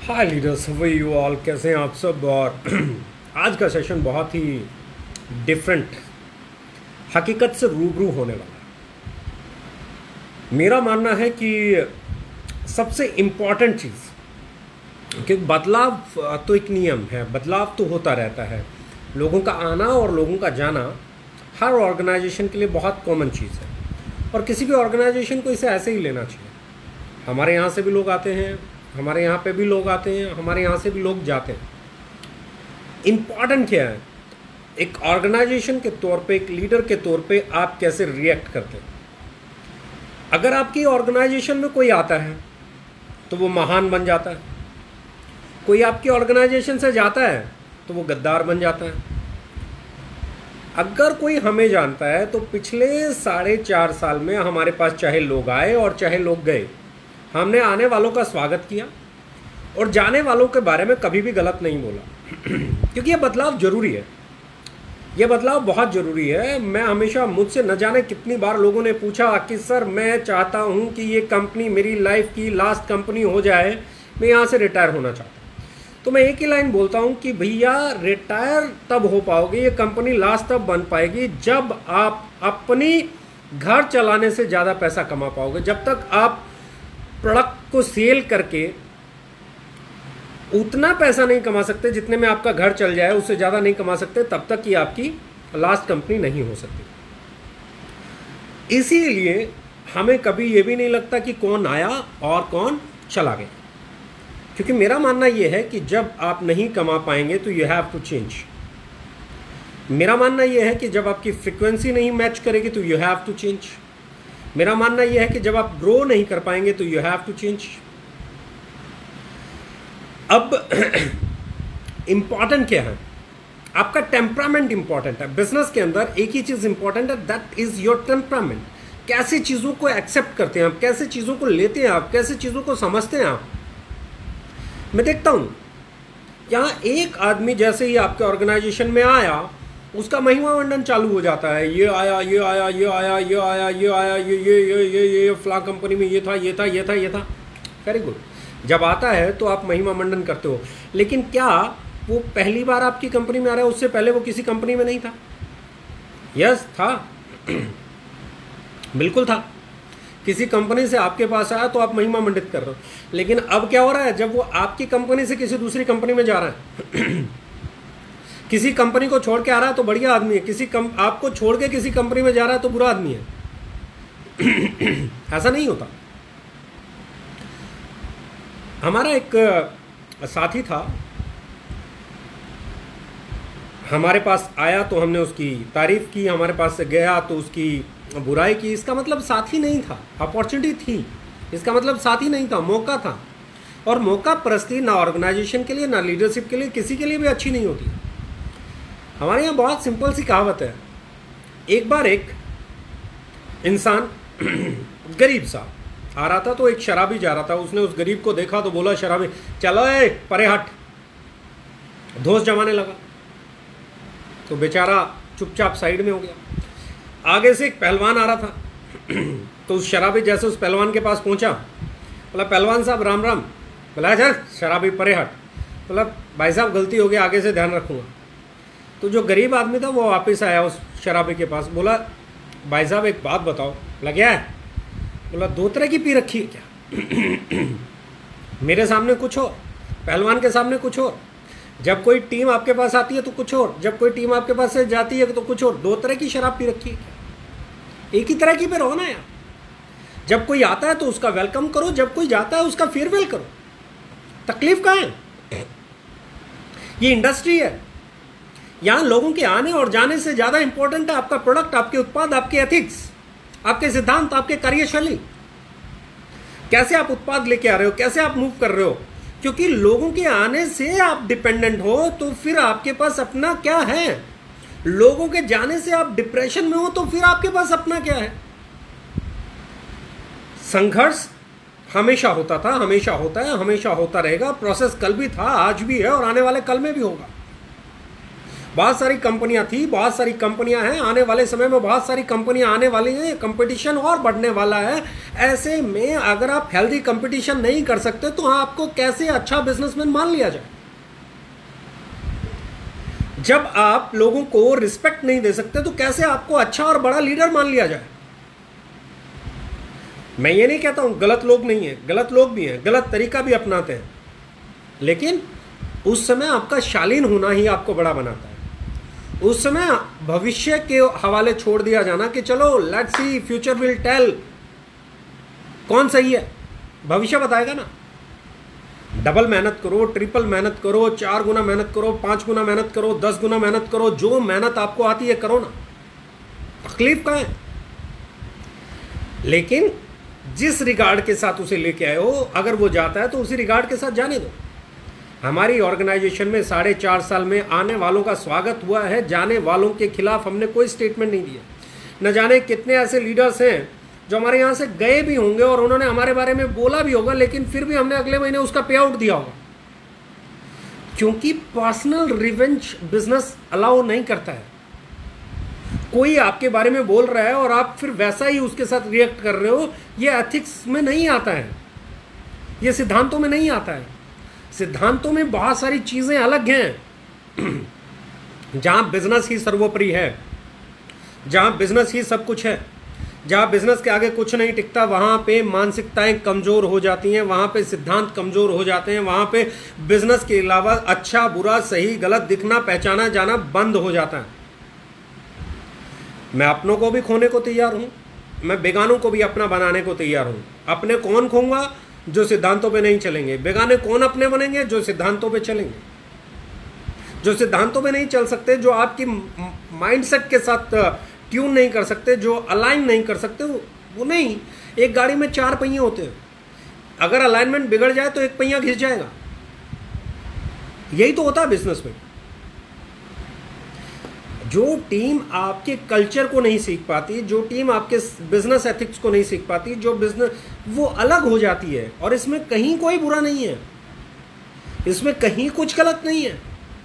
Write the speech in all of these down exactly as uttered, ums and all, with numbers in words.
Hi leaders, hey you all, कैसे हैं आप सब। और आज का सेशन बहुत ही डिफरेंट, हकीकत से रूबरू होने वाला है। मेरा मानना है कि सबसे इम्पॉर्टेंट चीज़, क्योंकि बदलाव तो एक नियम है, बदलाव तो होता रहता है। लोगों का आना और लोगों का जाना हर ऑर्गेनाइजेशन के लिए बहुत कॉमन चीज़ है, और किसी भी ऑर्गेनाइजेशन को इसे ऐसे ही लेना चाहिए। हमारे यहाँ से भी लोग आते हैं, हमारे यहाँ पे भी लोग आते हैं, हमारे यहाँ से भी लोग जाते हैं। इम्पॉर्टेंट क्या है, एक ऑर्गेनाइजेशन के तौर पे, एक लीडर के तौर पे आप कैसे रिएक्ट करते हैं। अगर आपकी ऑर्गेनाइजेशन में कोई आता है तो वो महान बन जाता है, कोई आपकी ऑर्गेनाइजेशन से जाता है तो वो गद्दार बन जाता है। अगर कोई हमें जानता है तो पिछले साढ़े चार साल में हमारे पास चाहे लोग आए और चाहे लोग गए, हमने आने वालों का स्वागत किया और जाने वालों के बारे में कभी भी गलत नहीं बोला। क्योंकि ये बदलाव ज़रूरी है, ये बदलाव बहुत ज़रूरी है। मैं हमेशा, मुझसे न जाने कितनी बार लोगों ने पूछा कि सर मैं चाहता हूँ कि ये कंपनी मेरी लाइफ की लास्ट कंपनी हो जाए, मैं यहाँ से रिटायर होना चाहता हूँ। तो मैं एक ही लाइन बोलता हूँ कि भैया रिटायर तब हो पाओगे, ये कंपनी लास्ट तब बन पाएगी जब आप अपनी घर चलाने से ज़्यादा पैसा कमा पाओगे। जब तक आप प्रोडक्ट को सेल करके उतना पैसा नहीं कमा सकते जितने में आपका घर चल जाए, उससे ज़्यादा नहीं कमा सकते, तब तक ये आपकी लास्ट कंपनी नहीं हो सकती। इसीलिए हमें कभी ये भी नहीं लगता कि कौन आया और कौन चला गया, क्योंकि मेरा मानना ये है कि जब आप नहीं कमा पाएंगे तो यू हैव टू चेंज। मेरा मानना ये है कि जब आपकी फ्रीक्वेंसी नहीं मैच करेगी तो यू हैव टू चेंज। मेरा मानना यह है कि जब आप ग्रो नहीं कर पाएंगे तो यू हैव टू चेंज। अब इंपॉर्टेंट क्या है, आपका टेम्परामेंट इंपॉर्टेंट है। बिजनेस के अंदर एक ही चीज इंपॉर्टेंट है, दैट इज योर टेम्परामेंट। कैसे चीजों को एक्सेप्ट करते हैं आप, कैसे चीजों को लेते हैं आप, कैसे चीजों को समझते हैं आप। मैं देखता हूं यहां एक आदमी जैसे ही आपके ऑर्गेनाइजेशन में आया, उसका महिमा मंडन चालू हो जाता है। ये आया, ये आया, ये आया, ये आया, ये आया, ये ये ये ये ये फ्ला कंपनी में ये था, ये था, ये था, ये था। Very good. जब आता है तो आप महिमा मंडन करते हो, लेकिन क्या वो पहली बार आपकी कंपनी में आ रहा है, उससे पहले वो किसी कंपनी में नहीं था? यस था, बिल्कुल था। किसी कंपनी से आपके पास आया तो आप महिमा मंडित कर रहे हो। लेकिन अब क्या हो रहा है, जब वो आपकी कंपनी से किसी दूसरी कंपनी में जा रहा है, किसी कंपनी को छोड़ के आ रहा है तो बढ़िया आदमी है, किसी कम आपको छोड़ के किसी कंपनी में जा रहा है तो बुरा आदमी है। ऐसा नहीं होता। हमारा एक साथी था, हमारे पास आया तो हमने उसकी तारीफ की, हमारे पास से गया तो उसकी बुराई की। इसका मतलब साथी नहीं था, अपॉर्चुनिटी थी, इसका मतलब साथी नहीं था, मौका था। और मौका परस्ती ना ऑर्गेनाइजेशन के लिए, ना लीडरशिप के लिए, किसी के लिए भी अच्छी नहीं होती। हमारे यहाँ बहुत सिंपल सी कहावत है। एक बार एक इंसान गरीब सा आ रहा था तो एक शराबी जा रहा था, उसने उस गरीब को देखा तो बोला शराबी, चलो ए परे हट, धोस जमाने लगा। तो बेचारा चुपचाप साइड में हो गया। आगे से एक पहलवान आ रहा था तो उस शराबी जैसे उस पहलवान के पास पहुंचा, बोला पहलवान साहब राम राम। बोला चल शराबी परे हट। बोला भाई साहब गलती हो गई, आगे से ध्यान रखूँगा। तो जो गरीब आदमी था वो वापस आया उस शराबी के पास, बोला भाई साहब एक बात बताओ। बोला क्या है? बोला दो तरह की पी रखी है क्या? मेरे सामने कुछ और, पहलवान के सामने कुछ और। जब कोई टीम आपके पास आती है तो कुछ और, जब कोई टीम आपके पास से जाती है तो कुछ और। दो तरह की शराब पी रखी है क्या? एक ही तरह की पे रहो ना यार। जब कोई आता है तो उसका वेलकम करो, जब कोई जाता है उसका फेयरवेल करो। तकलीफ कहाँ है? ये इंडस्ट्री है, यहाँ लोगों के आने और जाने से ज़्यादा इंपॉर्टेंट है आपका प्रोडक्ट, आपके उत्पाद, आपके एथिक्स, आपके सिद्धांत, आपके कार्यशैली। कैसे आप उत्पाद लेके आ रहे हो, कैसे आप मूव कर रहे हो। क्योंकि लोगों के आने से आप डिपेंडेंट हो तो फिर आपके पास अपना क्या है। लोगों के जाने से आप डिप्रेशन में हो तो फिर आपके पास अपना क्या है। संघर्ष हमेशा होता था, हमेशा होता है, हमेशा होता रहेगा। प्रोसेस कल भी था, आज भी है और आने वाले कल में भी होगा। बहुत सारी कंपनियां थी, बहुत सारी कंपनियां हैं, आने वाले समय में बहुत सारी कंपनियां आने वाली हैं, कंपटीशन और बढ़ने वाला है। ऐसे में अगर आप हेल्दी कंपटीशन नहीं कर सकते तो आपको कैसे अच्छा बिजनेसमैन मान लिया जाए? जब आप लोगों को रिस्पेक्ट नहीं दे सकते तो कैसे आपको अच्छा और बड़ा लीडर मान लिया जाए? मैं ये नहीं कहता हूं गलत लोग नहीं है, गलत लोग भी हैं, गलत तरीका भी अपनाते हैं, लेकिन उस समय आपका शालीन होना ही आपको बड़ा बनाता है। उस समय भविष्य के हवाले छोड़ दिया जाना कि चलो let's see, future will tell कौन सही है, भविष्य बताएगा ना। डबल मेहनत करो, ट्रिपल मेहनत करो, चार गुना मेहनत करो, पांच गुना मेहनत करो, दस गुना मेहनत करो, जो मेहनत आपको आती है करो ना, तकलीफ का है। लेकिन जिस रिगार्ड के साथ उसे लेके आए हो, अगर वो जाता है तो उसी रिगार्ड के साथ जाने दो। हमारी ऑर्गेनाइजेशन में साढ़े चार साल में आने वालों का स्वागत हुआ है, जाने वालों के खिलाफ हमने कोई स्टेटमेंट नहीं दिया। न जाने कितने ऐसे लीडर्स हैं जो हमारे यहाँ से गए भी होंगे और उन्होंने हमारे बारे में बोला भी होगा, लेकिन फिर भी हमने अगले महीने उसका पे आउट दिया होगा, क्योंकि पर्सनल रिवेंज बिजनेस अलाउ नहीं करता है। कोई आपके बारे में बोल रहा है और आप फिर वैसा ही उसके साथ रिएक्ट कर रहे हो, ये एथिक्स में नहीं आता है, ये सिद्धांतों में नहीं आता है। सिद्धांतों में बहुत सारी चीजें अलग हैं। जहां बिजनेस ही सर्वोपरि है, जहां बिजनेस ही सब कुछ है, जहां बिजनेस के आगे कुछ नहीं टिकता, वहां पे मानसिकताएं कमजोर हो जाती हैं, वहां पे सिद्धांत कमजोर हो जाते हैं, वहां पे बिजनेस के अलावा अच्छा बुरा सही गलत दिखना पहचाना जाना बंद हो जाता है। मैं अपनों को भी खोने को तैयार हूं, मैं बेगानों को भी अपना बनाने को तैयार हूं। अपने कौन खोऊंगा? जो सिद्धांतों पे नहीं चलेंगे। बेगाने कौन अपने बनेंगे? जो सिद्धांतों पे चलेंगे। जो सिद्धांतों पे नहीं चल सकते, जो आपकी माइंडसेट के साथ ट्यून नहीं कर सकते, जो अलाइन नहीं कर सकते, वो नहीं। एक गाड़ी में चार पहिए होते हैं, अगर अलाइनमेंट बिगड़ जाए तो एक पहिया घिस जाएगा। यही तो होता है बिजनेस में। जो टीम आपके कल्चर को नहीं सीख पाती, जो टीम आपके बिजनेस एथिक्स को नहीं सीख पाती, जो बिजनेस वो अलग हो जाती है। और इसमें कहीं कोई बुरा नहीं है, इसमें कहीं कुछ गलत नहीं है,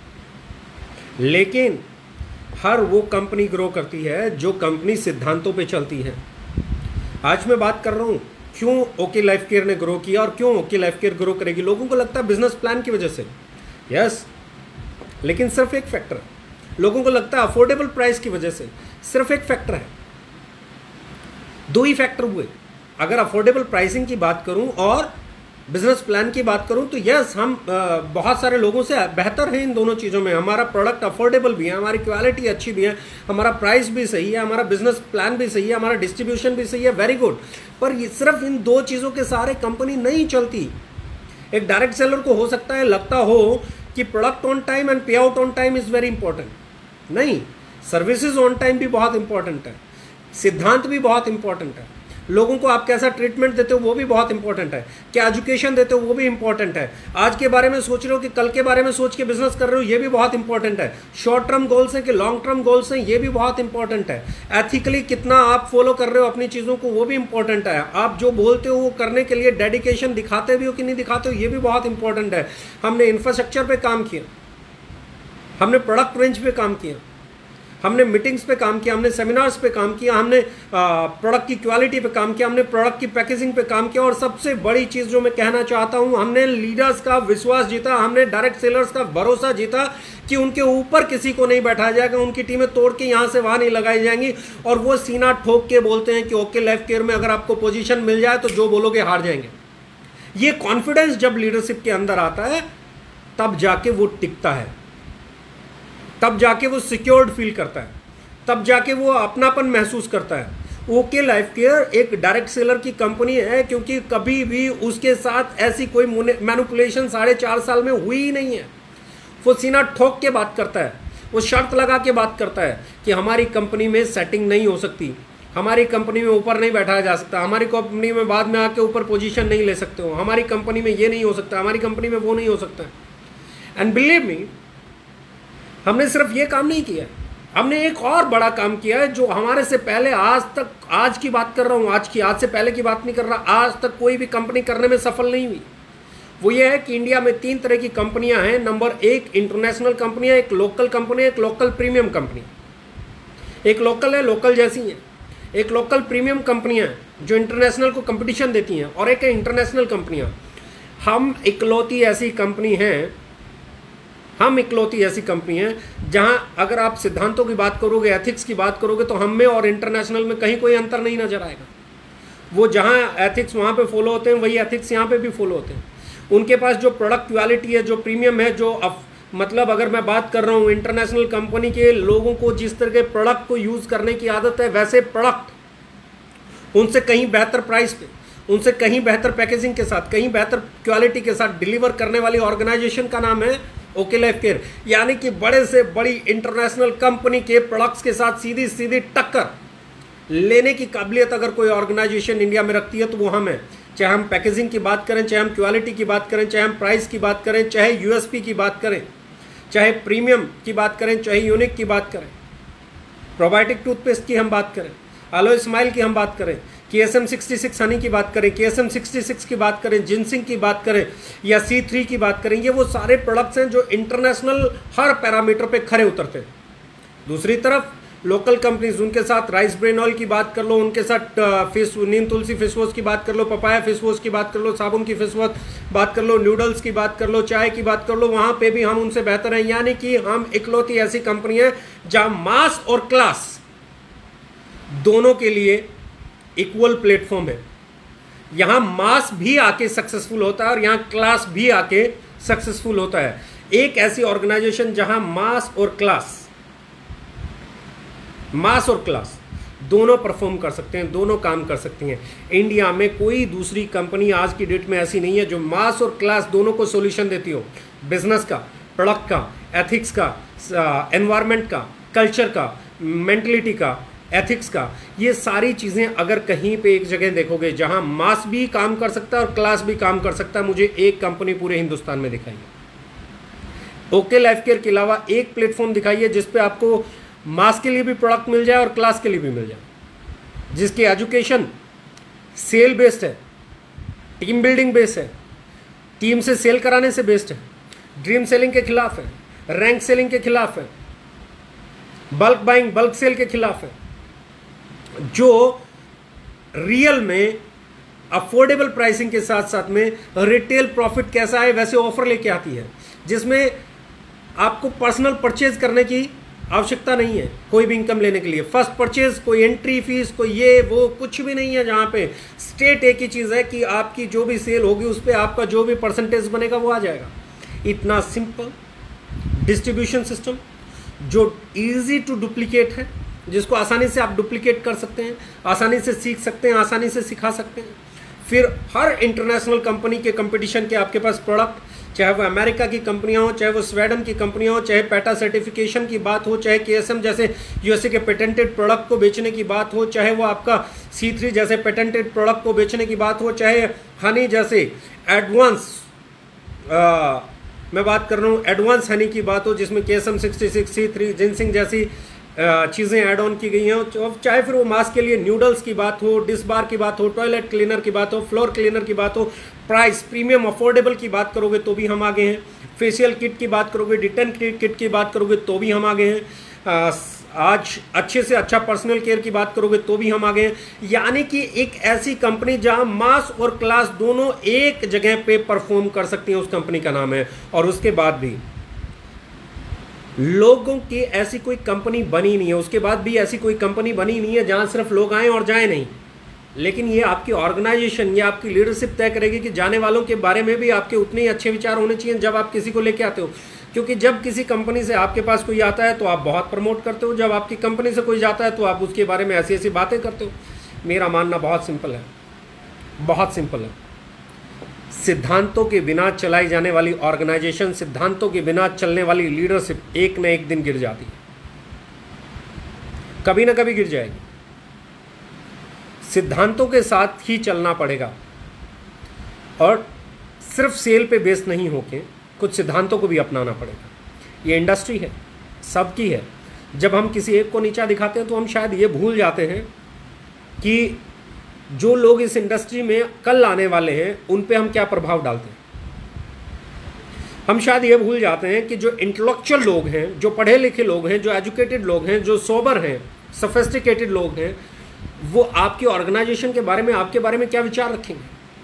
लेकिन हर वो कंपनी ग्रो करती है जो कंपनी सिद्धांतों पे चलती है। आज मैं बात कर रहा हूं क्यों ओके लाइफ केयर ने ग्रो किया और क्यों ओके लाइफ केयर ग्रो करेगी। लोगों को लगता है बिजनेस प्लान की वजह से, यस, लेकिन सिर्फ एक फैक्टर है। लोगों को लगता है अफोर्डेबल प्राइस की वजह से, सिर्फ एक फैक्टर है। दो ही फैक्टर हुए। अगर अफोर्डेबल प्राइसिंग की बात करूं और बिजनेस प्लान की बात करूं तो यस, हम आ, बहुत सारे लोगों से बेहतर हैं इन दोनों चीज़ों में। हमारा प्रोडक्ट अफोर्डेबल भी है, हमारी क्वालिटी अच्छी भी है, हमारा प्राइस भी सही है, हमारा बिजनेस प्लान भी सही है, हमारा डिस्ट्रीब्यूशन भी सही है, वेरी गुड। पर ये सिर्फ इन दो चीज़ों के सारे कंपनी नहीं चलती। एक डायरेक्ट सेलर को हो सकता है लगता हो कि product on time and pay out on time is very important, नहीं, सर्विसेज ऑन टाइम भी बहुत इंपॉर्टेंट है, सिद्धांत भी बहुत इंपॉर्टेंट है, लोगों को आप कैसा ट्रीटमेंट देते हो वो भी बहुत इंपॉर्टेंट है, क्या एजुकेशन देते हो वो भी इंपॉर्टेंट है, आज के बारे में सोच रहे हो कि कल के बारे में सोच के बिजनेस कर रहे हो ये भी बहुत इंपॉर्टेंट है, शॉर्ट टर्म गोल्स हैं कि लॉन्ग टर्म गोल्स हैं ये भी बहुत इंपॉर्टेंट है, एथिकली कितना आप फॉलो कर रहे हो अपनी चीज़ों को वो भी इंपॉर्टेंट है, आप जो बोलते हो वो करने के लिए डेडिकेशन दिखाते भी हो कि नहीं दिखाते हो ये भी बहुत इंपॉर्टेंट है। हमने इंफ्रास्ट्रक्चर पर काम किया, हमने प्रोडक्ट रेंज पे काम किया, हमने मीटिंग्स पे काम किया, हमने सेमिनार्स पे काम किया, हमने प्रोडक्ट की क्वालिटी पे काम किया, हमने प्रोडक्ट की पैकेजिंग पे काम किया, और सबसे बड़ी चीज़ जो मैं कहना चाहता हूँ, हमने लीडर्स का विश्वास जीता, हमने डायरेक्ट सेलर्स का भरोसा जीता कि उनके ऊपर किसी को नहीं बैठाया जाएगा, उनकी टीमें तोड़ के यहाँ से वहाँ नहीं लगाई जाएंगी, और वो सीना ठोक के बोलते हैं कि ओके लाइफ केयर में अगर आपको पोजीशन मिल जाए तो जो बोलोगे हार जाएंगे। ये कॉन्फिडेंस जब लीडरशिप के अंदर आता है तब जाके वो टिकता है, तब जाके वो सिक्योर्ड फील करता है, तब जाके वो अपनापन महसूस करता है। ओके लाइफ केयर एक डायरेक्ट सेलर की कंपनी है क्योंकि कभी भी उसके साथ ऐसी कोई मैनिपुलेशन साढ़े चार साल में हुई ही नहीं है। वो सीना ठोक के बात करता है, वो शर्त लगा के बात करता है कि हमारी कंपनी में सेटिंग नहीं हो सकती, हमारी कंपनी में ऊपर नहीं बैठाया जा सकता, हमारी कंपनी में बाद में आके ऊपर पोजीशन नहीं ले सकते हो, हमारी कंपनी में ये नहीं हो सकता, हमारी कंपनी में वो नहीं हो सकता। एंड बिलीव मी, हमने सिर्फ ये काम नहीं किया, हमने एक और बड़ा काम किया है जो हमारे से पहले आज तक, आज की बात कर रहा हूँ, आज की आज से पहले की बात नहीं कर रहा, आज तक कोई भी कंपनी करने में सफल नहीं हुई। वो ये है कि इंडिया में तीन तरह की कंपनियां हैं। नंबर एक, इंटरनेशनल कंपनियां, एक लोकल कंपनी, एक लोकल प्रीमियम कंपनी। एक लोकल है, लोकल जैसी है। एक लोकल प्रीमियम कंपनियां हैं जो इंटरनेशनल को कंपटीशन देती हैं, और एक है इंटरनेशनल कंपनियां। हम इकलौती ऐसी कंपनी हैं हम इकलौती ऐसी कंपनी है जहां अगर आप सिद्धांतों की बात करोगे, एथिक्स की बात करोगे, तो हम में और इंटरनेशनल में कहीं कोई अंतर नहीं नजर आएगा। वो जहां एथिक्स वहां पे फॉलो होते हैं, वही एथिक्स यहाँ पे भी फॉलो होते हैं। उनके पास जो प्रोडक्ट क्वालिटी है, जो प्रीमियम है, जो अफ, मतलब अगर मैं बात कर रहा हूँ इंटरनेशनल कंपनी के लोगों को जिस तरह के प्रोडक्ट को यूज़ करने की आदत है, वैसे प्रोडक्ट उनसे कहीं बेहतर प्राइस पे, उनसे कहीं बेहतर पैकेजिंग के साथ, कहीं बेहतर क्वालिटी के साथ डिलीवर करने वाली ऑर्गेनाइजेशन का नाम है ओके लाइफ केयर। यानी कि बड़े से बड़ी इंटरनेशनल कंपनी के प्रोडक्ट्स के साथ सीधी सीधी टक्कर लेने की काबिलियत अगर कोई ऑर्गेनाइजेशन इंडिया में रखती है तो वो हम है। चाहे हम पैकेजिंग की बात करें, चाहे हम क्वालिटी की बात करें, चाहे हम प्राइस की बात करें, चाहे यूएसपी की बात करें, चाहे प्रीमियम की बात करें, चाहे यूनिक की बात करें, प्रोबायोटिक टूथपेस्ट की हम बात करें, एलो स्माइल की हम बात करें, K S M sixty six honey की बात करें, K S M sixty six की बात करें, जिनसिंग की बात करें, या सी थ्री की बात करें, ये वो सारे प्रोडक्ट्स हैं जो इंटरनेशनल हर पैरामीटर पे खरे उतरते हैं। दूसरी तरफ लोकल कंपनीज, उनके साथ राइस ब्रेन ऑयल की बात कर लो, उनके साथ fish neem tulsi face wash की बात कर लो, पपाया फेस वॉश की बात कर लो, साबुन की फेस वॉश बात कर लो, नूडल्स की बात कर लो, चाय की बात कर लो, वहाँ पे भी हम उनसे बेहतर हैं। यानी कि हम इकलौती ऐसी कंपनी है जहाँ मास और क्लास दोनों के लिए इक्वल प्लेटफॉर्म है। यहां मास भी आके सक्सेसफुल होता है और यहां क्लास भी आके सक्सेसफुल होता है। एक ऐसी ऑर्गेनाइजेशन जहां मास और क्लास मास और क्लास दोनों परफॉर्म कर सकते हैं, दोनों काम कर सकती हैं। इंडिया में कोई दूसरी कंपनी आज की डेट में ऐसी नहीं है जो मास और क्लास दोनों को सॉल्यूशन देती हो। बिजनेस का, प्रोडक्ट का, एथिक्स का, एनवायरनमेंट का, कल्चर का, मेंटलिटी का, एथिक्स का, ये सारी चीज़ें अगर कहीं पे एक जगह देखोगे जहां मास भी काम कर सकता है और क्लास भी काम कर सकता है, मुझे एक कंपनी पूरे हिंदुस्तान में दिखाइए। ओके लाइफ केयर के अलावा एक प्लेटफॉर्म दिखाइए जिस पे आपको मास के लिए भी प्रोडक्ट मिल जाए और क्लास के लिए भी मिल जाए, जिसकी एजुकेशन सेल बेस्ड है, टीम बिल्डिंग बेस्ड है, टीम से सेल कराने से बेस्ड है, ड्रीम सेलिंग के खिलाफ है, रैंक सेलिंग के खिलाफ है, बल्क बाइंग, बल्क सेल के खिलाफ है, जो रियल में अफोर्डेबल प्राइसिंग के साथ साथ में रिटेल प्रॉफिट कैसा है वैसे ऑफर लेके आती है, जिसमें आपको पर्सनल परचेज करने की आवश्यकता नहीं है कोई भी इनकम लेने के लिए। फर्स्ट परचेज, कोई एंट्री फीस, कोई ये वो कुछ भी नहीं है। जहाँ पे स्टेट एक ही चीज़ है कि आपकी जो भी सेल होगी उस पर आपका जो भी परसेंटेज बनेगा वो आ जाएगा। इतना सिंपल डिस्ट्रीब्यूशन सिस्टम जो इजी टू डुप्लीकेट है, जिसको आसानी से आप डुप्लीकेट कर सकते हैं, आसानी से सीख सकते हैं, आसानी से सिखा सकते हैं। फिर हर इंटरनेशनल कंपनी के कंपटीशन के आपके पास प्रोडक्ट, चाहे वो अमेरिका की कंपनियां हो, चाहे वो स्वीडन की कंपनियां हो, चाहे पेटा सर्टिफिकेशन की बात हो, चाहे केएसएम जैसे यूएसए के पेटेंटेड प्रोडक्ट को बेचने की बात हो, चाहे वो आपका सी थ्री जैसे पेटेंटेड प्रोडक्ट को बेचने की बात हो, चाहे हनी जैसे एडवांस आ, मैं बात कर रहा हूँ एडवांस हनी की बात हो जिसमें KSM sixty six, C three, ginseng जैसी चीज़ें ऐड ऑन की गई हैं, चाहे फिर वो मास्क के लिए न्यूडल्स की बात हो, डिश बार की बात हो, टॉयलेट क्लीनर की बात हो, फ्लोर क्लीनर की बात हो, प्राइस प्रीमियम अफोर्डेबल की बात करोगे तो भी हम आगे हैं, फेशियल किट की बात करोगे, डिटन किट की बात करोगे तो भी हम आगे हैं, आज अच्छे से अच्छा पर्सनल केयर की बात करोगे तो भी हम आगे हैं। यानी कि एक ऐसी कंपनी जहां मास और क्लास दोनों एक जगह पे परफॉर्म कर सकती हैं, उस कंपनी का नाम है। और उसके बाद भी लोगों की ऐसी कोई कंपनी बनी नहीं है, उसके बाद भी ऐसी कोई कंपनी बनी नहीं है जहां सिर्फ लोग आएँ और जाएं नहीं, लेकिन ये आपकी ऑर्गेनाइजेशन, ये आपकी लीडरशिप तय करेगी कि जाने वालों के बारे में भी आपके उतने ही अच्छे विचार होने चाहिए जब आप किसी को लेके आते हो। क्योंकि जब किसी कंपनी से आपके पास कोई आता है तो आप बहुत प्रमोट करते हो, जब आपकी कंपनी से कोई जाता है तो आप उसके बारे में ऐसी ऐसी बातें करते हो। मेरा मानना बहुत सिंपल है, बहुत सिंपल है। सिद्धांतों के बिना चलाई जाने वाली ऑर्गेनाइजेशन, सिद्धांतों के बिना चलने वाली लीडरशिप एक न एक दिन गिर जाती है, कभी ना कभी गिर जाएगी। सिद्धांतों के साथ ही चलना पड़ेगा और सिर्फ सेल पे बेस्ड नहीं होके कुछ सिद्धांतों को भी अपनाना पड़ेगा। ये इंडस्ट्री है, सबकी है। जब हम किसी एक को नीचा दिखाते हैं तो हम शायद ये भूल जाते हैं कि जो लोग इस इंडस्ट्री में कल आने वाले हैं उन पे हम क्या प्रभाव डालते हैं। हम शायद ये भूल जाते हैं कि जो इंटेलेक्चुअल लोग हैं, जो पढ़े लिखे लोग हैं, जो एजुकेटेड लोग हैं, जो सोबर हैं, सोफिस्टिकेटेड लोग हैं, वो आपकी ऑर्गेनाइजेशन के बारे में, आपके बारे में क्या विचार रखेंगे।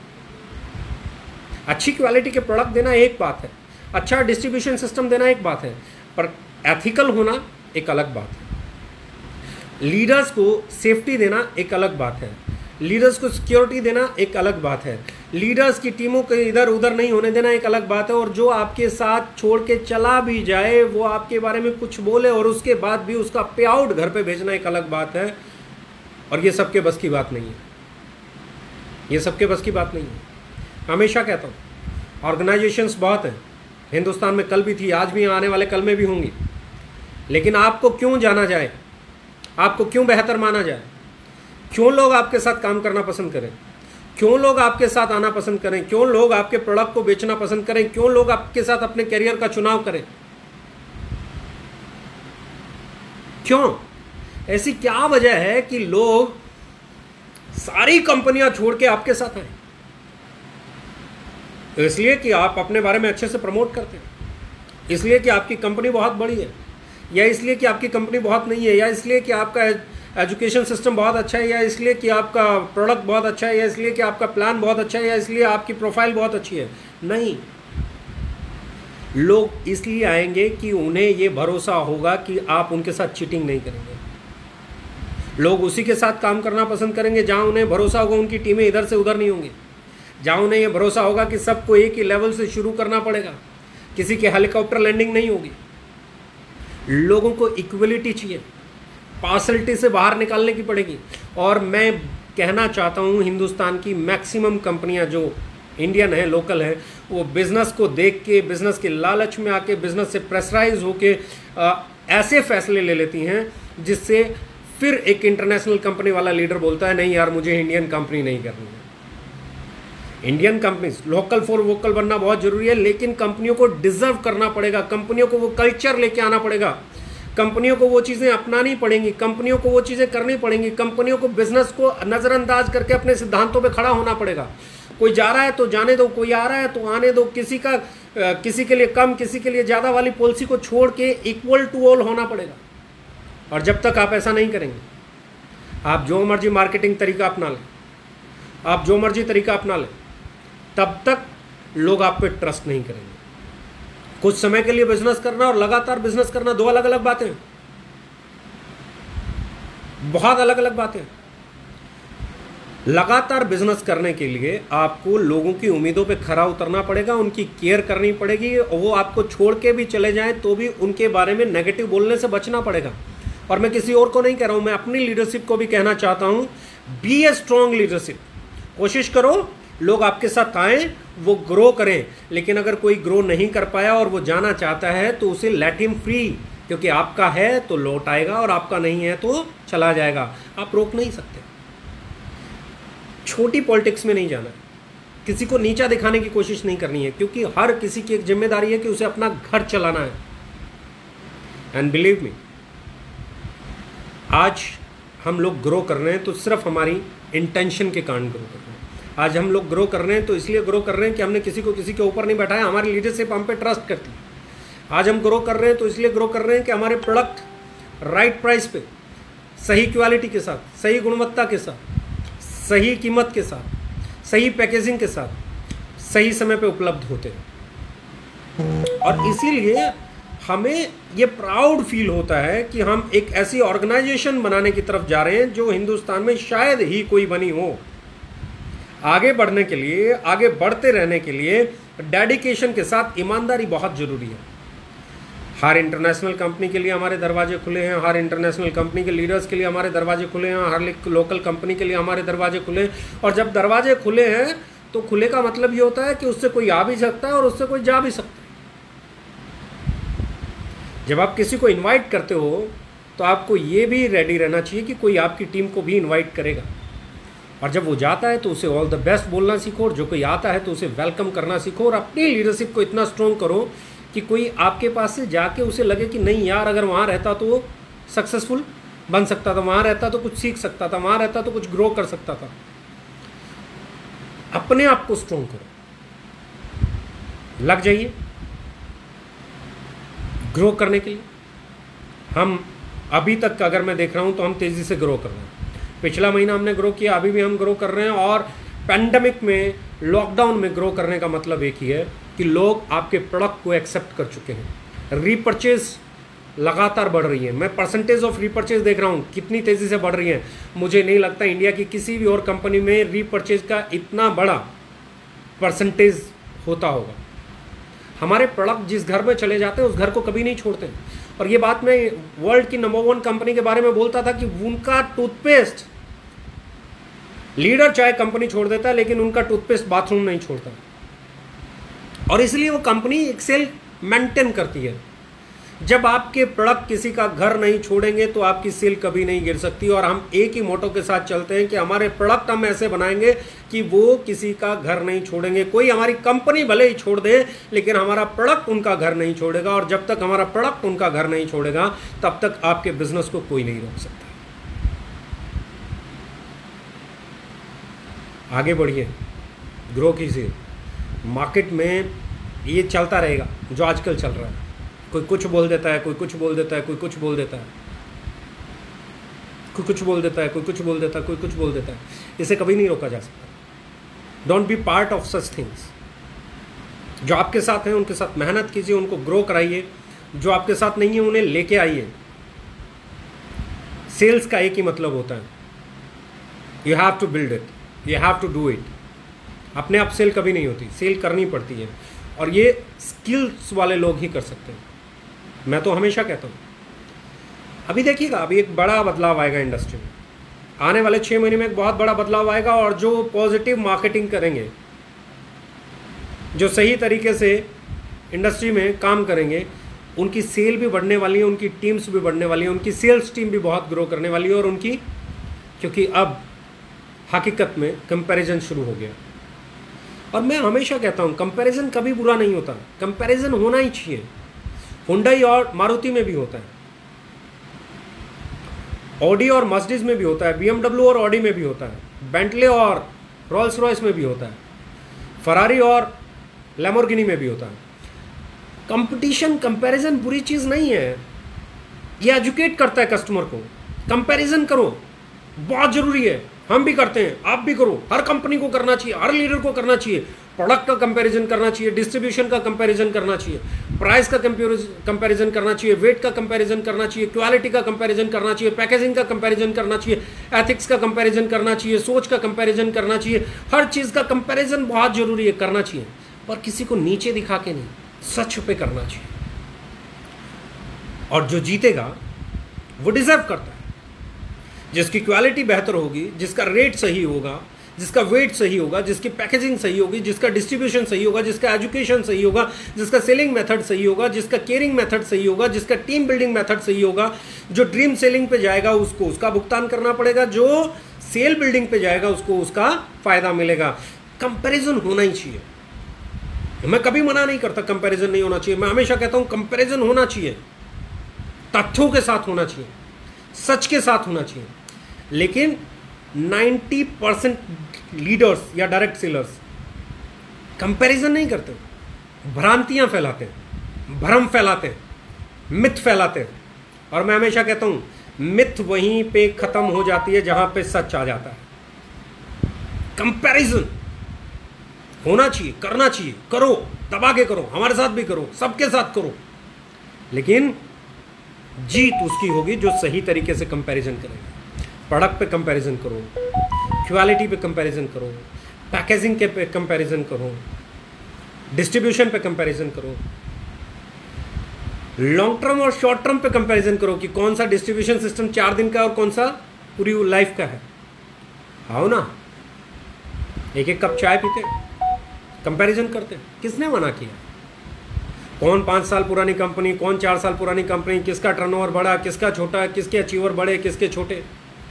अच्छी क्वालिटी के प्रोडक्ट देना एक बात है, अच्छा डिस्ट्रीब्यूशन सिस्टम देना एक बात है, पर एथिकल होना एक अलग बात है। लीडर्स को सेफ्टी देना एक अलग बात है, लीडर्स को सिक्योरिटी देना एक अलग बात है, लीडर्स की टीमों को इधर उधर नहीं होने देना एक अलग बात है, और जो आपके साथ छोड़ के चला भी जाए, वो आपके बारे में कुछ बोले और उसके बाद भी उसका पे आउट घर पे भेजना एक अलग बात है। और ये सबके बस की बात नहीं है, ये सबके बस की बात नहीं है। हमेशा कहता हूँ ऑर्गेनाइजेशंस बहुत हैं हिंदुस्तान में, कल भी थी, आज भी, आने वाले कल में भी होंगी, लेकिन आपको क्यों जाना जाए, आपको क्यों बेहतर माना जाए, क्यों लोग आपके साथ काम करना पसंद करें, क्यों लोग आपके साथ आना पसंद करें, क्यों लोग आपके प्रोडक्ट को बेचना पसंद करें, क्यों लोग आपके साथ अपने करियर का चुनाव करें, क्यों? ऐसी क्या वजह है कि लोग सारी कंपनियां छोड़ के आपके साथ आए? तो इसलिए कि आप अपने बारे में अच्छे से प्रमोट करते हैं, इसलिए कि आपकी कंपनी बहुत बड़ी है, या इसलिए कि आपकी कंपनी बहुत नहीं है, या इसलिए कि आपका एजुकेशन सिस्टम बहुत अच्छा है, या इसलिए कि आपका प्रोडक्ट बहुत अच्छा है, या इसलिए कि आपका प्लान बहुत अच्छा है, या इसलिए आपकी प्रोफाइल बहुत अच्छी है। नहीं, लोग इसलिए आएंगे कि उन्हें ये भरोसा होगा कि आप उनके साथ चीटिंग नहीं करेंगे। लोग उसी के साथ काम करना पसंद करेंगे जहां उन्हें भरोसा होगा उनकी टीमें इधर से उधर नहीं होंगी, जहां उन्हें यह भरोसा होगा कि सबको एक ही लेवल से शुरू करना पड़ेगा, किसी की हेलीकॉप्टर लैंडिंग नहीं होगी। लोगों को इक्वलिटी चाहिए, पार्शलिटी से बाहर निकालने की पड़ेगी। और मैं कहना चाहता हूं हिंदुस्तान की मैक्सिमम कंपनियां जो इंडियन है, लोकल है, वो बिजनेस को देख के, बिजनेस के लालच में आके, बिजनेस से प्रेशराइज होके ऐसे फैसले ले लेती हैं जिससे फिर एक इंटरनेशनल कंपनी वाला लीडर बोलता है नहीं यार मुझे इंडियन कंपनी नहीं करनी है। Indian companies, local for vocal बनना बहुत जरूरी है, लेकिन कंपनियों को डिजर्व करना पड़ेगा, कंपनियों को वो कल्चर लेके आना पड़ेगा, कंपनियों को वो चीज़ें अपनानी पड़ेंगी, कंपनियों को वो चीज़ें करनी पड़ेंगी, कंपनियों को बिजनेस को नज़रअंदाज करके अपने सिद्धांतों पे खड़ा होना पड़ेगा। कोई जा रहा है तो जाने दो, कोई आ रहा है तो आने दो, किसी का किसी के लिए कम किसी के लिए ज़्यादा वाली पॉलिसी को छोड़ के इक्वल टू ऑल होना पड़ेगा। और जब तक आप ऐसा नहीं करेंगे, आप जो मर्जी मार्केटिंग तरीका अपना लें, आप जो मर्जी तरीका अपना लें, तब तक लोग आप पे ट्रस्ट नहीं करेंगे। कुछ समय के लिए बिजनेस करना और लगातार बिजनेस करना दो अलग अलग बातें हैं, बहुत अलग अलग बातें। लगातार बिजनेस करने के लिए आपको लोगों की उम्मीदों पे खरा उतरना पड़ेगा, उनकी केयर करनी पड़ेगी, और वो आपको छोड़ के भी चले जाएं तो भी उनके बारे में नेगेटिव बोलने से बचना पड़ेगा। और मैं किसी और को नहीं कह रहा हूं, मैं अपनी लीडरशिप को भी कहना चाहता हूं, बी ए स्ट्रॉन्ग लीडरशिप। कोशिश करो लोग आपके साथ आएं, वो ग्रो करें, लेकिन अगर कोई ग्रो नहीं कर पाया और वो जाना चाहता है तो उसे लेट हिम फ्री, क्योंकि आपका है तो लौट आएगा और आपका नहीं है तो चला जाएगा, आप रोक नहीं सकते। छोटी पॉलिटिक्स में नहीं जाना है, किसी को नीचा दिखाने की कोशिश नहीं करनी है, क्योंकि हर किसी की एक जिम्मेदारी है कि उसे अपना घर चलाना है। एंड बिलीव मी, आज हम लोग ग्रो कर रहे हैं तो सिर्फ हमारी इंटेंशन के कारण ग्रो कर रहे हैं। आज हम लोग ग्रो कर रहे हैं तो इसलिए ग्रो कर रहे हैं कि हमने किसी को किसी के ऊपर नहीं बैठाया, हमारी लीडरशिप हम पे ट्रस्ट करती है। आज हम ग्रो कर रहे हैं तो इसलिए ग्रो कर रहे हैं कि हमारे प्रोडक्ट राइट प्राइस पे, सही क्वालिटी के साथ, सही गुणवत्ता के साथ, सही कीमत के साथ, सही पैकेजिंग के साथ, सही समय पे उपलब्ध होते हैं। और इसीलिए हमें ये प्राउड फील होता है कि हम एक ऐसी ऑर्गेनाइजेशन बनाने की तरफ जा रहे हैं जो हिंदुस्तान में शायद ही कोई बनी हो। आगे बढ़ने के लिए, आगे बढ़ते रहने के लिए डेडिकेशन के साथ ईमानदारी बहुत ज़रूरी है। हर इंटरनेशनल कंपनी के लिए हमारे दरवाजे खुले हैं, हर इंटरनेशनल कंपनी के लीडर्स के लिए हमारे दरवाजे खुले हैं, हर लोकल कंपनी के लिए हमारे दरवाजे खुले हैं। और जब दरवाजे खुले हैं तो खुले का मतलब ये होता है कि उससे कोई आ भी सकता है और उससे कोई जा भी सकता है। जब आप किसी को इनवाइट करते हो तो आपको ये भी रेडी रहना चाहिए कि कोई आपकी टीम को भी इनवाइट करेगा। और जब वो जाता है तो उसे ऑल द बेस्ट बोलना सीखो, और जो कोई आता है तो उसे वेलकम करना सीखो। और अपनी लीडरशिप को इतना स्ट्रॉन्ग करो कि कोई आपके पास से जाके उसे लगे कि नहीं यार, अगर वहाँ रहता तो वो सक्सेसफुल बन सकता था, वहाँ रहता तो कुछ सीख सकता था, वहाँ रहता तो कुछ ग्रो कर सकता था। अपने आप को स्ट्रॉन्ग करो, लग जाइए, ग्रो करने के लिए। हम अभी तक अगर मैं देख रहा हूँ तो हम तेज़ी से ग्रो कर रहे हैं। पिछला महीना हमने ग्रो किया, अभी भी हम ग्रो कर रहे हैं। और पैंडमिक में, लॉकडाउन में ग्रो करने का मतलब एक ही है कि लोग आपके प्रोडक्ट को एक्सेप्ट कर चुके हैं। रीपरचेज लगातार बढ़ रही है। मैं परसेंटेज ऑफ रीपरचेज देख रहा हूँ कितनी तेज़ी से बढ़ रही है। मुझे नहीं लगता इंडिया की किसी भी और कंपनी में रीपरचेज का इतना बड़ा परसेंटेज होता होगा। हमारे प्रोडक्ट जिस घर में चले जाते हैं उस घर को कभी नहीं छोड़ते हैं। और ये बात मैं वर्ल्ड की नंबर वन कंपनी के बारे में बोलता था कि उनका टूथपेस्ट, लीडर चाहे कंपनी छोड़ देता है लेकिन उनका टूथपेस्ट बाथरूम नहीं छोड़ता, और इसलिए वो कंपनी एक्सेल मेंटेन करती है। जब आपके प्रोडक्ट किसी का घर नहीं छोड़ेंगे तो आपकी सेल कभी नहीं गिर सकती। और हम एक ही मोटो के साथ चलते हैं कि हमारे प्रोडक्ट हम ऐसे बनाएंगे कि वो किसी का घर नहीं छोड़ेंगे। कोई हमारी कंपनी भले ही छोड़ दे लेकिन हमारा प्रोडक्ट उनका घर नहीं छोड़ेगा। और जब तक हमारा प्रोडक्ट उनका घर नहीं छोड़ेगा तब तक आपके बिजनेस को कोई नहीं रोक सकता। आगे बढ़िए, ग्रो कीजिए। मार्केट में ये चलता रहेगा जो आजकल चल रहा है। कोई कुछ बोल देता है, कोई कुछ बोल देता है, कोई कुछ बोल देता है, कोई कुछ बोल देता है, कोई कुछ बोल देता है, कोई कुछ बोल देता है। इसे कभी नहीं रोका जा सकता। Don't be part of such things. जो आपके साथ हैं उनके साथ मेहनत कीजिए, उनको ग्रो कराइए। जो आपके साथ नहीं है उन्हें लेके आइए। सेल्स का एक ही मतलब होता है, you have to build it, you have to do it. अपने आप सेल कभी नहीं होती, सेल करनी पड़ती है। और ये स्किल्स वाले लोग ही कर सकते हैं। मैं तो हमेशा कहता हूँ, अभी देखिएगा, अभी एक बड़ा बदलाव आएगा इंडस्ट्री में। आने वाले छः महीने में एक बहुत बड़ा बदलाव आएगा। और जो पॉजिटिव मार्केटिंग करेंगे, जो सही तरीके से इंडस्ट्री में काम करेंगे, उनकी सेल भी बढ़ने वाली है, उनकी टीम्स भी बढ़ने वाली है, उनकी सेल्स टीम भी बहुत ग्रो करने वाली है। और उनकी, क्योंकि अब हकीकत में कंपैरिजन शुरू हो गया। और मैं हमेशा कहता हूँ कंपैरिजन कभी बुरा नहीं होता, कंपैरिजन होना ही चाहिए। हुंडई और मारुति में भी होता है, ऑडी और मर्सिडीज में भी होता है, बीएमडब्ल्यू और ऑडी में भी होता है, बेंटले और रोल्स रॉयस में भी होता है, फरारी और लैम्बोर्गिनी में भी होता है। कंपटीशन, कंपैरिजन बुरी चीज़ नहीं है, ये एजुकेट करता है कस्टमर को। कंपैरिजन करो, बहुत जरूरी है। हम भी करते हैं, आप भी करो, हर कंपनी को करना चाहिए, हर लीडर को करना चाहिए। प्रोडक्ट का कंपैरिजन करना चाहिए, डिस्ट्रीब्यूशन का कंपैरिजन करना चाहिए, प्राइस का कंपैरिजन करना चाहिए, वेट का कंपैरिजन करना चाहिए, क्वालिटी का कंपैरिजन करना चाहिए, पैकेजिंग का कंपैरिजन करना चाहिए, एथिक्स का कंपैरिजन करना चाहिए, सोच का कंपैरिजन करना चाहिए। हर चीज़ का कंपैरिजन बहुत जरूरी है, करना चाहिए, पर किसी को नीचे दिखा के नहीं, सच पे करना चाहिए। और जो जीतेगा वो डिजर्व करता है, जिसकी क्वालिटी बेहतर होगी, जिसका रेट सही होगा, जिसका वेट सही होगा, जिसकी पैकेजिंग सही होगी, जिसका डिस्ट्रीब्यूशन सही होगा, जिसका एजुकेशन सही होगा, जिसका सेलिंग मेथड सही होगा, जिसका केयरिंग मेथड सही होगा, जिसका टीम बिल्डिंग मेथड सही होगा। जो ड्रीम सेलिंग पे जाएगा उसको उसका भुगतान करना पड़ेगा, जो सेल बिल्डिंग पे जाएगा उसको उसका फायदा मिलेगा। कंपैरिजन होना ही चाहिए। मैं कभी मना नहीं करता कंपैरिजन नहीं होना चाहिए, मैं हमेशा कहता हूं कंपैरिजन होना चाहिए, तथ्यों के साथ होना चाहिए, सच के साथ होना चाहिए। लेकिन नब्बे परसेंट लीडर्स या डायरेक्ट सेलर्स कंपैरिजन नहीं करते, भ्रांतियां फैलाते हैं, भ्रम फैलाते हैं, मिथ फैलाते हैं। और मैं हमेशा कहता हूं मिथ वहीं पे खत्म हो जाती है जहां पे सच आ जाता है। कंपैरिजन होना चाहिए, करना चाहिए, करो, दबा के करो, हमारे साथ भी करो, सबके साथ करो, लेकिन जीत उसकी होगी जो सही तरीके से कंपैरिजन करेगा। प्रोडक्ट पे कंपैरिजन करो, क्वालिटी पे कंपैरिजन करो, पैकेजिंग के पे कंपैरिजन करो, डिस्ट्रीब्यूशन पे कंपैरिजन करो, लॉन्ग टर्म और शॉर्ट टर्म पे कंपैरिजन करो कि कौन सा डिस्ट्रीब्यूशन सिस्टम चार दिन का और कौन सा पूरी लाइफ का है। आओ ना, एक एक कप चाय पीते, कंपैरिजन करते, किसने मना किया? कौन पाँच साल पुरानी कंपनी, कौन चार साल पुरानी कंपनी, किसका टर्नओवर बढ़ा, किसका छोटा, किसके अचीवर बड़े, किसके छोटे,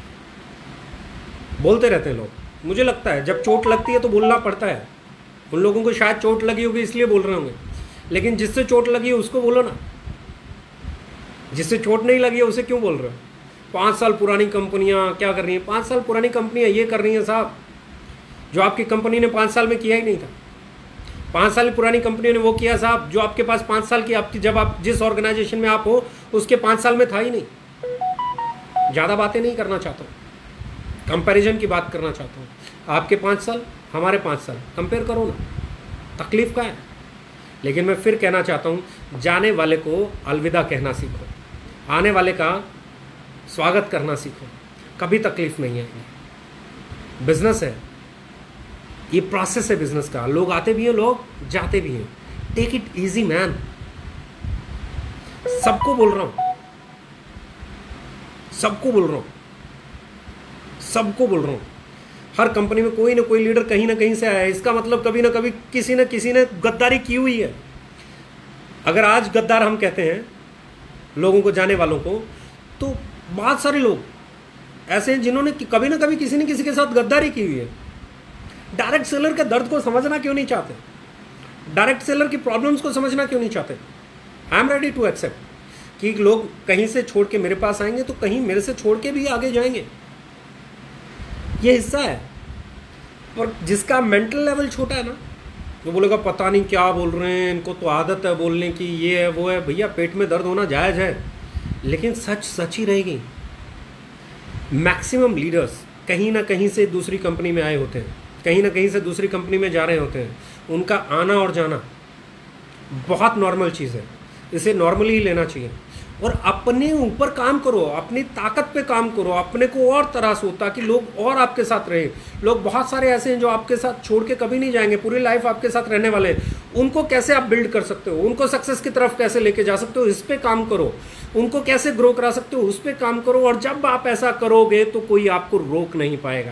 बोलते रहते हैं लोग। मुझे लगता है जब चोट लगती है तो बोलना पड़ता है। उन लोगों को शायद चोट लगी होगी इसलिए बोल रहे होंगे, लेकिन जिससे चोट लगी है उसको बोलो ना, जिससे चोट नहीं लगी है उसे क्यों बोल रहे हो? पाँच साल पुरानी कंपनियां क्या कर रही हैं? पाँच साल पुरानी कंपनियां ये कर रही हैं साहब जो आपकी कंपनी ने पाँच साल में किया ही नहीं था। पाँच साल पुरानी कंपनी ने वो किया साहब जो आपके पास पाँच साल की आपकी जब आप जिस ऑर्गेनाइजेशन में आप हो उसके पाँच साल में था ही नहीं। ज़्यादा बातें नहीं करना चाहता हूँ, कंपैरिजन की बात करना चाहता हूँ। आपके पाँच साल हमारे पाँच साल कंपेयर करो ना, तकलीफ का है। लेकिन मैं फिर कहना चाहता हूँ, जाने वाले को अलविदा कहना सीखो, आने वाले का स्वागत करना सीखो, कभी तकलीफ नहीं आएगी। बिजनेस है, ये प्रोसेस है बिजनेस का, लोग आते भी हैं लोग जाते भी हैं। टेक इट इजी मैन, सबको बोल रहा हूं, सबको बोल रहा हूं, सबको बोल रहा हूं। हर कंपनी में कोई ना कोई लीडर कहीं ना कहीं से आया है, इसका मतलब कभी ना कभी किसी न किसी ने गद्दारी की हुई है। अगर आज गद्दार हम कहते हैं लोगों को, जाने वालों को, तो बहुत सारे लोग ऐसे हैं जिन्होंने कभी ना कभी किसी न किसी के साथ गद्दारी की हुई है। डायरेक्ट सेलर के दर्द को समझना क्यों नहीं चाहते? डायरेक्ट सेलर की प्रॉब्लम्स को समझना क्यों नहीं चाहते? I am ready to accept कि लोग कहीं से छोड़ के मेरे पास आएंगे तो कहीं मेरे से छोड़ के भी आगे जाएंगे, ये हिस्सा है। पर जिसका मेंटल लेवल छोटा है ना, वो बोलेगा पता नहीं क्या बोल रहे हैं, इनको तो आदत है बोलने की, ये है वो है। भैया पेट में दर्द होना जायज़ है, लेकिन सच सच ही रहेगी। मैक्सिमम लीडर्स कहीं ना कहीं से दूसरी कंपनी में आए होते हैं, कहीं ना कहीं से दूसरी कंपनी में जा रहे होते हैं। उनका आना और जाना बहुत नॉर्मल चीज़ है, इसे नॉर्मली ही लेना चाहिए। और अपने ऊपर काम करो, अपनी ताकत पे काम करो, अपने को और तराश हो ताकि लोग और आपके साथ रहे। लोग बहुत सारे ऐसे हैं जो आपके साथ छोड़ के कभी नहीं जाएंगे, पूरी लाइफ आपके साथ रहने वाले हैं। उनको कैसे आप बिल्ड कर सकते हो, उनको सक्सेस की तरफ कैसे लेके जा सकते हो, इस पे काम करो। उनको कैसे ग्रो करा सकते हो, उस पर काम करो। और जब आप ऐसा करोगे तो कोई आपको रोक नहीं पाएगा।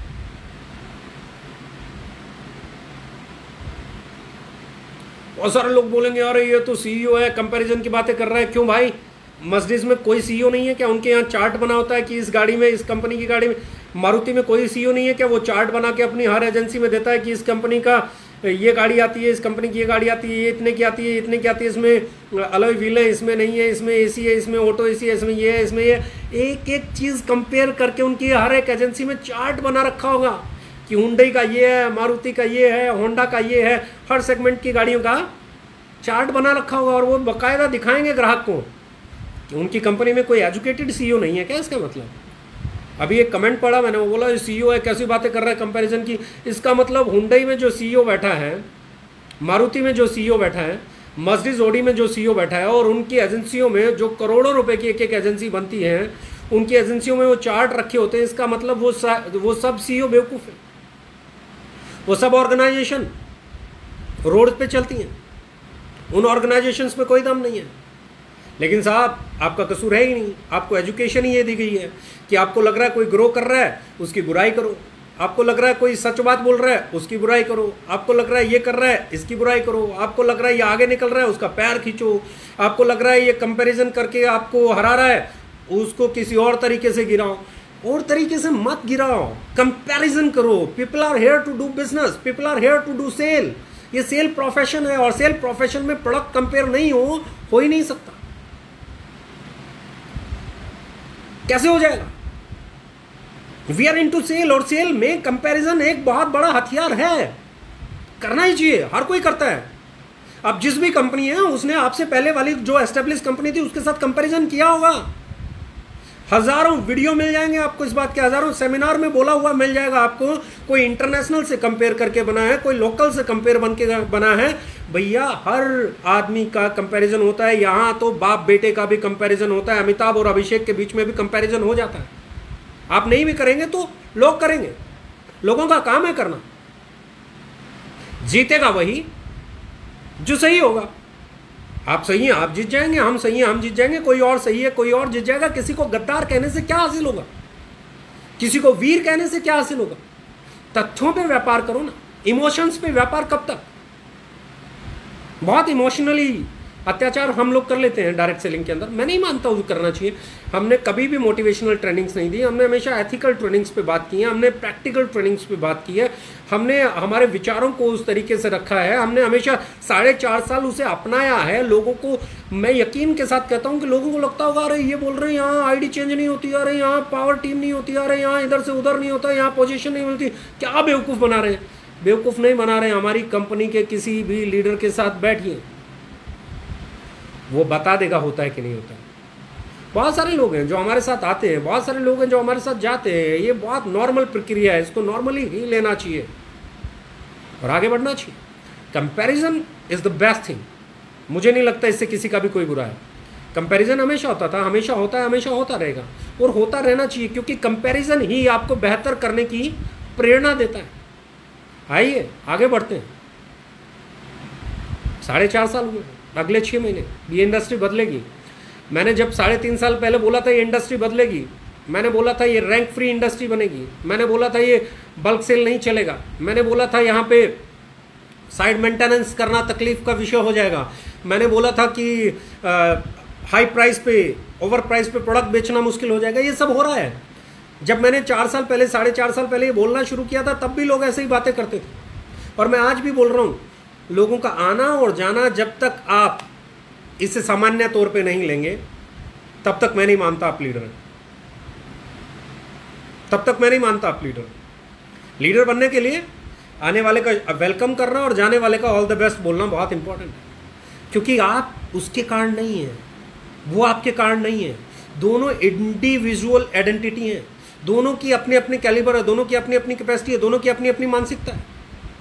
बहुत सारे लोग बोलेंगे अरे ये तो सीईओ है, कंपैरिजन की बातें कर रहा है। क्यों भाई, मर्सिडीज में कोई सीईओ नहीं है क्या? उनके यहाँ चार्ट बना होता है कि इस गाड़ी में, इस कंपनी की गाड़ी में। मारुति में कोई सीईओ नहीं है क्या? वो चार्ट बना के अपनी हर एजेंसी में देता है कि इस कंपनी का ये गाड़ी आती है, इस कंपनी की ये गाड़ी आती है, ये इतने की आती है, इतने की आती है, इसमें अलॉय व्हील है, इसमें नहीं है, इसमें एसी है, इसमें ऑटो एसी है, इसमें ये है, इसमें ये। एक एक चीज़ कंपेयर करके उनकी हर एक एजेंसी में चार्ट बना रखा होगा कि हुंडई का ये है, मारुति का ये है, होंडा का ये है। हर सेगमेंट की गाड़ियों का चार्ट बना रखा होगा और वो बाकायदा दिखाएंगे ग्राहक को। उनकी कंपनी में कोई एजुकेटेड सीईओ नहीं है क्या? इसका मतलब अभी एक कमेंट पढ़ा मैंने, वो बोला सीईओ है, कैसी बातें कर रहा है कंपैरिजन की। इसका मतलब हुंडई में जो सीईओ बैठा है, मारुति में जो सीईओ बैठा है, मर्सिडीज ऑडी में जो सीईओ बैठा है, और उनकी एजेंसियों में जो करोड़ों रुपए की एक एक एजेंसी बनती है, उनकी एजेंसियों में वो चार्ट रखे होते हैं। इसका मतलब वो वो सब सीईओ बेवकूफ़ है। वो सब ऑर्गेनाइजेशन रोड पे चलती हैं, उन ऑर्गेनाइजेशंस में कोई दम नहीं है। लेकिन साहब आपका कसूर है ही नहीं, आपको एजुकेशन ही ये दी गई है कि आपको लग रहा है कोई ग्रो कर रहा है उसकी बुराई करो, आपको लग रहा है कोई सच बात बोल रहा है उसकी बुराई करो, आपको लग रहा है ये कर रहा है इसकी बुराई करो, आपको लग रहा है ये आगे निकल रहा है उसका पैर खींचो, आपको लग रहा है ये कंपैरिजन करके आपको हरा रहा है उसको किसी और तरीके से गिराओ। और तरीके से मत गिराओ, कंपैरिजन करो। People are here to do business, people are here to do sale. ये सेल प्रोफेशन है और सेल प्रोफेशन में प्रोडक्ट कंपेयर नहीं हो हो ही नहीं सकता। कैसे हो जाएगा? वी आर इनटू सेल, और सेल में कंपैरिजन एक बहुत बड़ा हथियार है, करना ही चाहिए, हर कोई करता है। अब जिस भी कंपनी है उसने आपसे पहले वाली जो एस्टेब्लिश कंपनी थी उसके साथ कंपैरिजन किया होगा। हजारों वीडियो मिल जाएंगे आपको इस बात के, हजारों सेमिनार में बोला हुआ मिल जाएगा आपको। कोई इंटरनेशनल से कंपेयर करके बना है, कोई लोकल से कंपेयर बन के बना है। भैया हर आदमी का कंपैरिजन होता है। यहाँ तो बाप बेटे का भी कंपैरिजन होता है, अमिताभ और अभिषेक के बीच में भी कंपैरिजन हो जाता है। आप नहीं भी करेंगे तो लोग करेंगे, लोगों का काम है करना। जीतेगा वही जो सही होगा। आप सही हैं आप जीत जाएंगे, हम सही हैं हम जीत जाएंगे, कोई और सही है कोई और जीत जाएगा। किसी को गद्दार कहने से क्या हासिल होगा? किसी को वीर कहने से क्या हासिल होगा? तथ्यों पे व्यापार करो ना, इमोशंस पे व्यापार कब तक? बहुत इमोशनली अत्याचार हम लोग कर लेते हैं डायरेक्ट सेलिंग के अंदर। मैं नहीं मानता हूँ करना चाहिए। हमने कभी भी मोटिवेशनल ट्रेनिंग्स नहीं दी, हमने हमेशा एथिकल ट्रेनिंग्स पे बात की है, हमने प्रैक्टिकल ट्रेनिंग्स पे बात की है, हमने हमारे विचारों को उस तरीके से रखा है, हमने हमेशा साढ़े चार साल उसे अपनाया है। लोगों को मैं यकीन के साथ कहता हूँ कि लोगों को लगता होगा अरे ये बोल रहे हैं यहाँ आईडी चेंज नहीं होती, अरे यहाँ पावर टीम नहीं होती, अरे यहाँ इधर से उधर नहीं होता, यहाँ पोजीशन नहीं मिलती, क्या बेवकूफ़ बना रहे हैं। बेवकूफ़ नहीं बना रहे हैं। हमारी कंपनी के किसी भी लीडर के साथ बैठिए, वो बता देगा होता है कि नहीं होता है। बहुत सारे लोग हैं जो हमारे साथ आते हैं, बहुत सारे लोग हैं जो हमारे साथ जाते हैं। ये बहुत नॉर्मल प्रक्रिया है, इसको नॉर्मली ही लेना चाहिए और आगे बढ़ना चाहिए। Comparison is the best thing. मुझे नहीं लगता इससे किसी का भी कोई बुरा है। कंपैरिजन हमेशा होता था, हमेशा होता है, हमेशा होता रहेगा और होता रहना चाहिए, क्योंकि कंपैरिजन ही आपको बेहतर करने की प्रेरणा देता है। आइए आगे बढ़ते हैं। साढ़े चार साल हुए, अगले छः महीने ये इंडस्ट्री बदलेगी। मैंने जब साढ़े तीन साल पहले बोला था ये इंडस्ट्री बदलेगी, मैंने बोला था ये रैंक फ्री इंडस्ट्री बनेगी, मैंने बोला था ये बल्क सेल नहीं चलेगा, मैंने बोला था यहाँ पे साइड मेंटेनेंस करना तकलीफ का विषय हो जाएगा, मैंने बोला था कि आ, हाई प्राइस पे, ओवर प्राइस पे प्रोडक्ट बेचना मुश्किल हो जाएगा। ये सब हो रहा है। जब मैंने चार साल पहले, साढ़े चार साल पहले ये बोलना शुरू किया था, तब भी लोग ऐसे ही बातें करते थे और मैं आज भी बोल रहा हूँ। लोगों का आना और जाना जब तक आप इसे सामान्य तौर पे नहीं लेंगे, तब तक मैं नहीं मानता आप लीडर हैं। तब तक मैं नहीं मानता आप लीडर लीडर बनने के लिए आने वाले का वेलकम करना और जाने वाले का ऑल द बेस्ट बोलना बहुत इंपॉर्टेंट है, क्योंकि आप उसके कारण नहीं हैं, वो आपके कारण नहीं है। दोनों इंडिविजुअल आइडेंटिटी हैं, दोनों की अपनी अपनी कैलिबर है, दोनों की अपनी अपनी कैपेसिटी है, दोनों की अपनी अपनी मानसिकता है।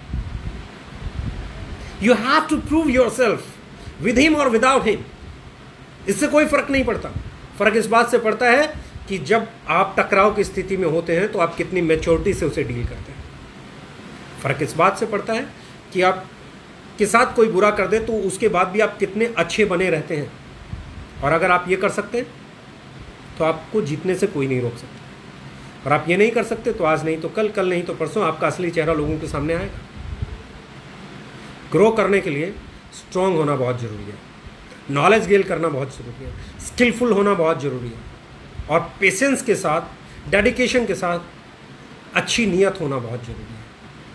You have to prove yourself with him और विदाउट हिम। इससे कोई फर्क नहीं पड़ता। फर्क इस बात से पड़ता है कि जब आप टकराव की स्थिति में होते हैं तो आप कितनी मैच्योरिटी से उसे डील करते हैं। फर्क इस बात से पड़ता है कि आप के साथ कोई बुरा कर दे तो उसके बाद भी आप कितने अच्छे बने रहते हैं। और अगर आप ये कर सकते हैं तो आपको जीतने से कोई नहीं रोक सकता। और आप ये नहीं कर सकते तो आज नहीं तो कल, कल नहीं तो परसों आपका असली चेहरा लोगों के सामने आएगा। ग्रो करने के लिए स्ट्रांग होना बहुत ज़रूरी है, नॉलेज गेन करना बहुत ज़रूरी है, स्किलफुल होना बहुत ज़रूरी है और पेशेंस के साथ, डेडिकेशन के साथ अच्छी नीयत होना बहुत ज़रूरी है।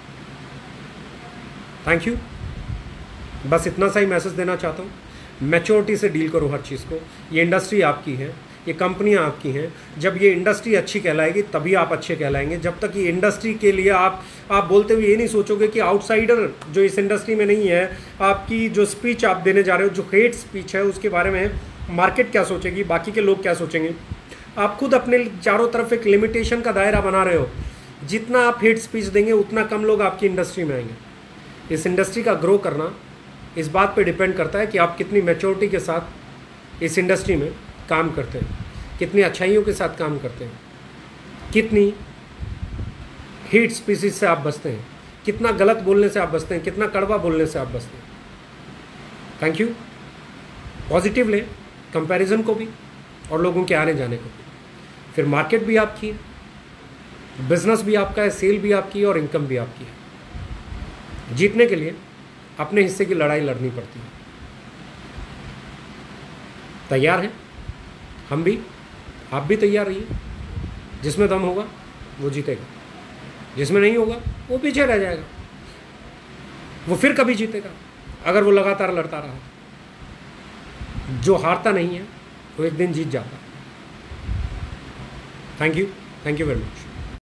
Thank you. बस इतना सा ही मैसेज देना चाहता हूँ। मैच्योरिटी से डील करो हर चीज़ को। ये इंडस्ट्री आपकी है, ये कंपनियां आपकी हैं। जब ये इंडस्ट्री अच्छी कहलाएगी तभी आप अच्छे कहलाएंगे। जब तक ये इंडस्ट्री के लिए आप आप बोलते हुए ये नहीं सोचोगे कि आउटसाइडर जो इस इंडस्ट्री में नहीं है, आपकी जो स्पीच आप देने जा रहे हो, जो हेट स्पीच है, उसके बारे में मार्केट क्या सोचेगी, बाकी के लोग क्या सोचेंगे, आप खुद अपने चारों तरफ एक लिमिटेशन का दायरा बना रहे हो। जितना आप हेट स्पीच देंगे उतना कम लोग आपकी इंडस्ट्री में आएंगे। इस इंडस्ट्री का ग्रो करना इस बात पे डिपेंड करता है कि आप कितनी मैच्योरिटी के साथ इस इंडस्ट्री में काम करते हैं, कितनी अच्छाइयों के साथ काम करते हैं, कितनी हेट स्पीचेस से आप बचते हैं, कितना गलत बोलने से आप बचते हैं, कितना कड़वा बोलने से आप बचते हैं। Thank you. पॉजिटिव लें कंपैरिजन को भी और लोगों के आने जाने को भी। फिर मार्केट भी आपकी है, बिजनेस भी आपका है, सेल भी आपकी है और इनकम भी आपकी है। जीतने के लिए अपने हिस्से की लड़ाई लड़नी पड़ती है। तैयार हैं? हम भी, आप भी तैयार रहिए। जिसमें दम होगा वो जीतेगा, जिसमें नहीं होगा वो पीछे रह जाएगा। वो फिर कभी जीतेगा अगर वो लगातार लड़ता रहा। जो हारता नहीं है वो एक दिन जीत जाता है। Thank you, thank you very much.